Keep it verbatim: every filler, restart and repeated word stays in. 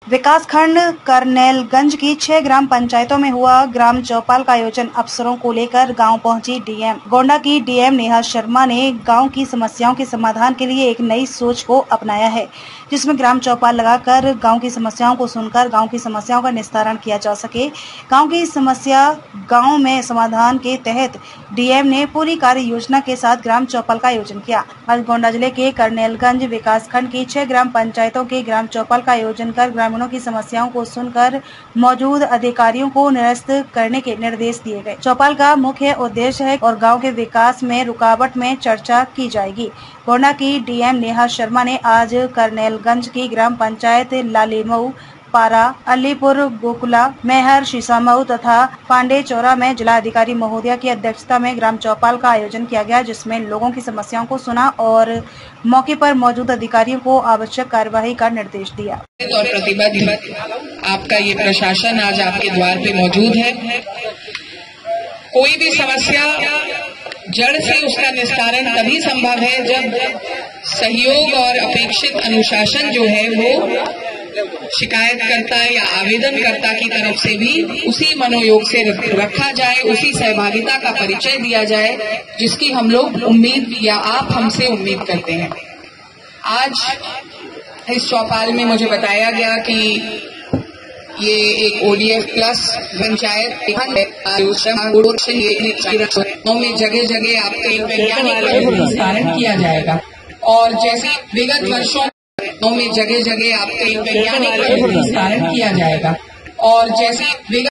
विकासखंड करनेलगंज की छह ग्राम पंचायतों में हुआ ग्राम चौपाल का आयोजन। अफसरों को लेकर गांव पहुंची डीएम। गोंडा की डीएम नेहा शर्मा ने गांव की समस्याओं के समाधान के लिए एक नई सोच को अपनाया है, जिसमें ग्राम चौपाल लगाकर गांव की समस्याओं को सुनकर गांव की समस्याओं का निस्तारण किया जा सके। गांव की समस्या गांव में समाधान के तहत डीएम ने पूरी कार्य योजना के साथ ग्राम चौपाल का आयोजन किया। आज गोंडा जिले के करनेलगंज विकासखंड की छह ग्राम पंचायतों के ग्राम चौपाल का आयोजन कर ग्रामीणों की समस्याओं को सुनकर मौजूद अधिकारियों को निरस्त करने के निर्देश दिए गए। चौपाल का मुख्य उद्देश्य है और गांव के विकास में रुकावट में चर्चा की जाएगी। गोंडा की डीएम नेहा शर्मा ने आज करनेलगंज की ग्राम पंचायत लालीमऊ, पारा, अलीपुर, गोकुला, मेहर, शीशामऊ तथा पांडे चौरा में जिलाधिकारी महोदया की अध्यक्षता में ग्राम चौपाल का आयोजन किया गया, जिसमें लोगों की समस्याओं को सुना और मौके पर मौजूद अधिकारियों को आवश्यक कार्यवाही का निर्देश दिया। और प्रतिबद्ध आपका ये प्रशासन आज आपके द्वार पे मौजूद है। कोई भी समस्या जड़ से उसका निस्तारण तभी संभव है जब सहयोग और अपेक्षित अनुशासन जो है वो शिकायतकर्ता या आवेदनकर्ता की तरफ से भी उसी मनोयोग से रखा जाए, उसी सहभागिता का परिचय दिया जाए जिसकी हम लोग उम्मीद या आप हमसे उम्मीद करते हैं। आज इस चौपाल में मुझे बताया गया कि ये एक ओडीएफ प्लस पंचायत में जगह जगह आपके वैज्ञानिक निस्तारण किया जाएगा और जैसे विगत वर्षों में जगह जगह आपके वैज्ञानिक निस्तारण किया जाएगा और जैसे